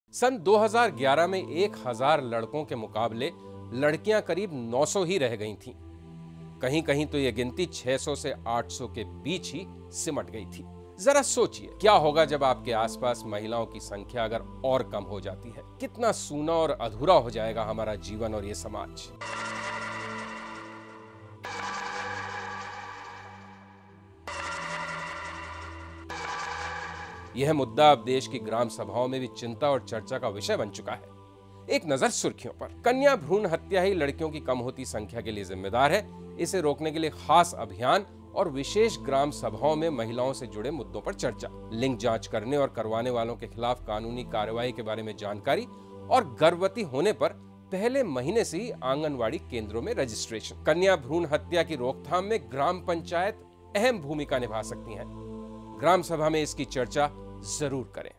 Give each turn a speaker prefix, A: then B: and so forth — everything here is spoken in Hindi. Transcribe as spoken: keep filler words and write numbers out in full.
A: सन दो हज़ार ग्यारह में एक हज़ार लड़कों के मुकाबले लड़कियां करीब नौ सौ ही रह गई थीं। कहीं कहीं तो यह गिनती छह सौ से आठ सौ के बीच ही सिमट गई थी। जरा सोचिए क्या होगा जब आपके आसपास महिलाओं की संख्या अगर और कम हो जाती है। कितना सूना और अधूरा हो जाएगा हमारा जीवन और ये समाज। यह मुद्दा अब देश की ग्राम सभाओं में भी चिंता और चर्चा का विषय बन चुका है। एक नजर सुर्खियों पर। कन्या भ्रूण हत्या ही लड़कियों की कम होती संख्या के लिए जिम्मेदार है। इसे रोकने के लिए खास अभियान और विशेष ग्राम सभाओं में महिलाओं से जुड़े मुद्दों पर चर्चा, लिंग जांच करने और करवाने वालों के खिलाफ कानूनी कार्रवाई के बारे में जानकारी और गर्भवती होने पर पहले महीने से ही आंगनवाड़ी केंद्रों में रजिस्ट्रेशन। कन्या भ्रूण हत्या की रोकथाम में ग्राम पंचायत अहम भूमिका निभा सकती हैं। ग्राम सभा में इसकी चर्चा जरूर करें।